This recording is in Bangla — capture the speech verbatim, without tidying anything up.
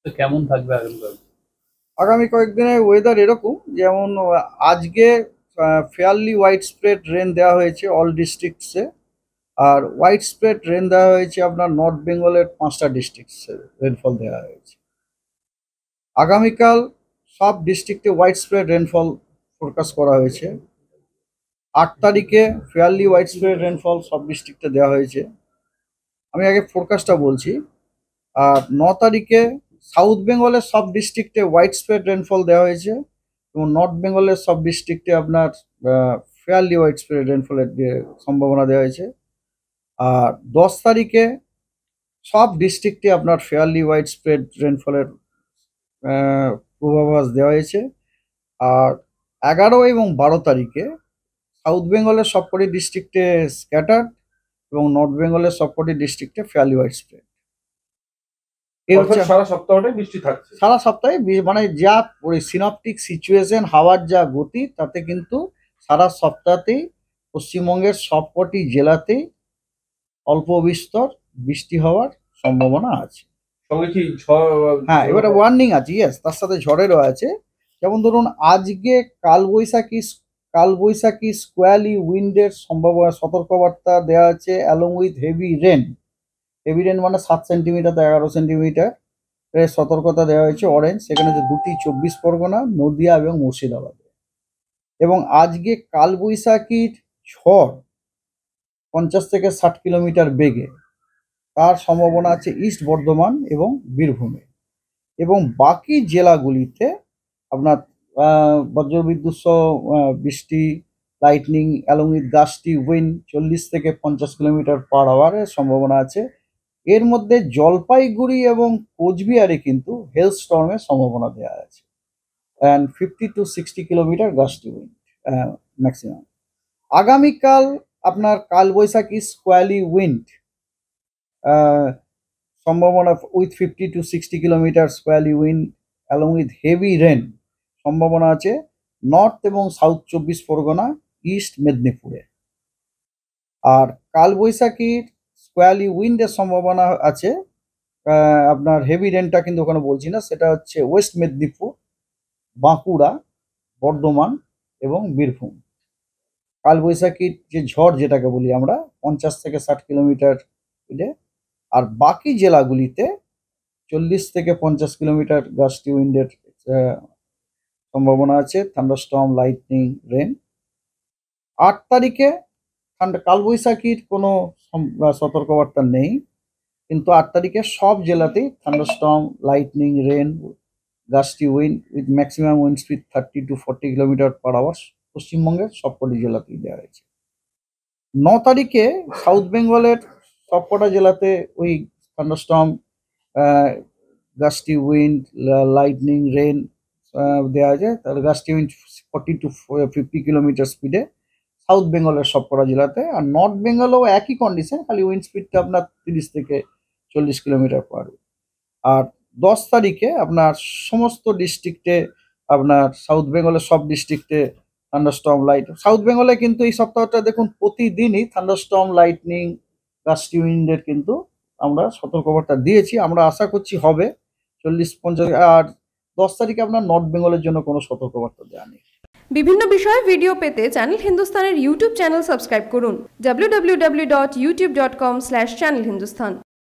তো কেমন থাকবে আগামীকাল? আগামী কয়েকদিনের ওয়েদার এরকম, যেমন আহ, আজকে ফেয়ারলি হোয়াইট স্প্রেড রেন দেওয়া হয়েছে অল ডিস্ট্রিক্টসে। আর হোয়াইট স্প্রেড রেন দেওয়া হয়েছে আপনার নর্থ বেঙ্গলের পাঁচটা ডিস্ট্রিক্টসে রেনফল দেওয়া হয়েছে। আগামীকাল সব ডিস্ট্রিক্টে হোয়াইট স্প্রেড রেনফল ফোরকাস্ট করা হয়েছে। আট তারিখে ফেয়ারলি হোয়াইট স্প্রেড রেনফল সব ডিস্ট্রিক্টে দেওয়া হয়েছে। আমি আগে ফোরকাস্টটা বলছি। আর ন তারিখে সাউথ বেঙ্গলের সব ডিস্ট্রিক্টে হোয়াইট স্প্রেড রেনফল দেওয়া হয়েছে এবং নর্থ বেঙ্গলের সব ডিস্ট্রিক্টে আপনার ফেয়ারলি হোয়াইট স্প্রেড রেনফলের সম্ভাবনা দেওয়া হয়েছে। আর দশ তারিখে সব ডিস্ট্রিক্টে আপনার ফেয়ারলি হোয়াইট স্প্রেড রেনফলের পূর্বাভাস দেওয়া হয়েছে। আর এগারো এবং বারো তারিখে সাউথ বেঙ্গলের সবকটি ডিস্ট্রিক্টে স্ক্যাটার্ড এবং নর্থ বেঙ্গলের সবকটি ডিস্ট্রিক্টে ফেয়ারলি হোয়াইট স্প্রেড। এই অর্থাৎ হচ্ছে সারা সপ্তাহটাই বৃষ্টি থাকছে। সারা সপ্তাহে বি- মানে যা সিনপটিক সিচুয়েশন, হাওয়ার যা গতি, তাতে কিন্তু সারা সপ্তাহতেই পশ্চিমবঙ্গের সবকটি জেলাতেই অল্প বিস্তর বৃষ্টি হওয়ার সম্ভাবনা আছে। সঙ্গে কি ঝড়? হ্যাঁ, এবারে ওয়ার্নিং আছে, ইয়েস, তার সাথে ঝড়েরও আছে। যেমন ধরুন আজকে কালবৈশাখী কালবৈশাখী স্কোয়ালি উইন্ডের সম্ভাবনা সতর্কবার্তা দেওয়া আছে along with heavy rain. Heavy rain মানে সাত সেন্টিমিটার থেকে এগারো সেন্টিমিটার এর সতর্কতা দেওয়া হয়েছে অরেঞ্জ। সেখানে যে দুটি চব্বিশ পরগনা, নদিয়া এবং মুর্শিদাবাদে। এবং আজকে কালবৈশাখীর ঝড় পঞ্চাশ থেকে ষাট কিলোমিটার বেগে, তার সম্ভাবনা আছে ইস্ট বর্ধমান এবং বীরভূমে। এবং বাকি জেলাগুলিতে আপনার আহ, বজ্রবিদ্যুৎ সহ আহ, বৃষ্টি, lightning along with gusty wind চল্লিশ থেকে পঞ্চাশ কিলোমিটার পার আওয়ারের সম্ভাবনা আছে। এর মধ্যে জলপাইগুড়ি এবং কোচবিহারে কিন্তু হেল স্টর্মের সম্ভাবনা দেওয়া আছে and fifty to sixty kilometre gusty wind maximum. আগামীকাল আপনার কালবৈশাখী স্কোয়ালি উইন্ড সম্ভাবনা with fifty to sixty kilometre squally wind along with heavy rain সম্ভাবনা আছে নর্থ এবং সাউথ চব্বিশ পরগনা, ইস্ট মেদিনীপুরে। আর কালবৈশাখীর স্কোয়ালি উইন্ডের সম্ভাবনা আছে আহ, আপনার হেভি রেনটা কিন্তু ওখানে বলছি না, সেটা হচ্ছে ওয়েস্ট মেদিনীপুর, বাঁকুড়া, বর্ধমান এবং বীরভূম। কালবৈশাখীর যে ঝড় যেটাকে বলি আমরা, পঞ্চাশ থেকে ষাট কিলোমিটার স্পিডে। আর বাকি জেলাগুলিতে চল্লিশ থেকে পঞ্চাশ কিলোমিটার গাস্টি উইন্ডের সম্ভাবনা আছে, থান্ডারস্টর্ম, লাইটনিং, রেন। আট তারিখে ঠান্ডা কালবৈশাখীর কোনো সম- আহ, সতর্কবার্তা নেই, কিন্তু আট তারিখে সব জেলাতেই thunderstorm, lightning, rain, gusty wind with maximum wind speed thirty to forty kilometre per hour পশ্চিমবঙ্গের সবকটি জেলাতেই দেওয়া হয়েছে। ন তারিখে সাউথ বেঙ্গলের সবকটা জেলাতে ওই thunderstorm, gusty wind, lightning, rain দেওয়া আছে। তাহলে gusty wind forty to fifty kilometre স্পিডে সাউথ বেঙ্গলের সবকটা জেলাতে। আর নর্থ বেঙ্গলেও একই কন্ডিশন, খালি উইন্ড স্পিডটা আপনার তিরিশ থেকে চল্লিশ কিলোমিটার পার। আর দশ তারিখে আপনার সমস্ত ডিস্ট্রিক্টে, আপনার সাউথ বেঙ্গলের সব ডিস্ট্রিক্টে থান্ডারস্টর্ম, লাইট। সাউথ বেঙ্গলে কিন্তু এই সপ্তাহটা দেখুন প্রতিদিনই থান্ডারস্টর্ম, লাইটনিং, গাস্টি উইন্ডের কিন্তু আমরা সতর্কবার্তা দিয়েছি। আমরা আশা করছি হবে চল্লিশ পঞ্চাশ। আর দশ তারিখে আপনার নর্থ বেঙ্গলের জন্য কোনো সতর্কবার্তা দেওয়া নেই। বিভিন্ন বিষয়ে ভিডিও পেতে চ্যানেল হিন্দুস্তানের ইউটিউব চ্যানেল সাবস্ক্রাইব করুন W W W dot YouTube dot com slash channel Hindustan.